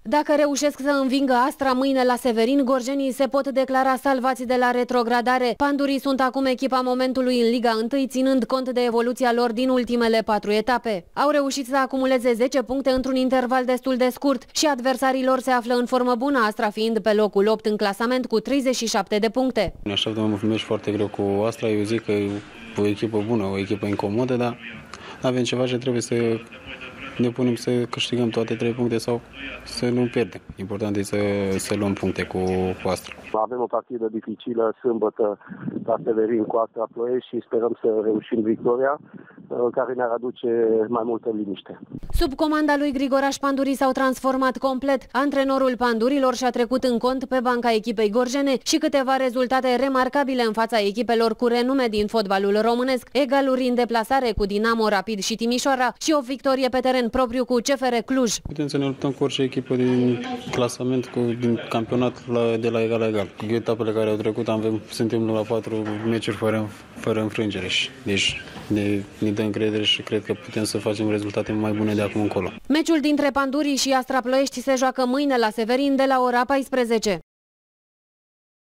Dacă reușesc să învingă Astra mâine la Severin, gorjenii se pot declara salvați de la retrogradare. Pandurii sunt acum echipa momentului în Liga 1, ținând cont de evoluția lor din ultimele 4 etape. Au reușit să acumuleze 10 puncte într-un interval destul de scurt și adversarii lor se află în formă bună, Astra fiind pe locul 8 în clasament cu 37 de puncte. Ne așteptăm un meci foarte greu cu Astra. Eu zic că e o echipă bună, o echipă incomodă, dar avem ceva ce trebuie să ne punem să câștigăm toate 3 puncte sau să nu pierdem. Important e să luăm puncte cu Astra. Avem o partidă dificilă sâmbătă la Severin cu Astra Ploiești și sperăm să reușim victoria, care ne-ar aduce mai multă liniște. Sub comanda lui Grigoraș, pandurii s-au transformat complet. Antrenorul pandurilor și-a trecut în cont pe banca echipei gorjene și câteva rezultate remarcabile în fața echipelor cu renume din fotbalul românesc, egaluri în deplasare cu Dinamo, Rapid și Timișoara și o victorie pe teren propriu cu CFR Cluj. Putem să ne luptăm cu orice echipă din clasament, din campionat de la egal la egal. Cu etapele care au trecut suntem la 4 meciuri fără înfrângere. Deci ne dă încredere și cred că putem să facem rezultate mai bune de acum încolo. Meciul dintre Pandurii și Astra Ploiești se joacă mâine la Severin de la ora 14.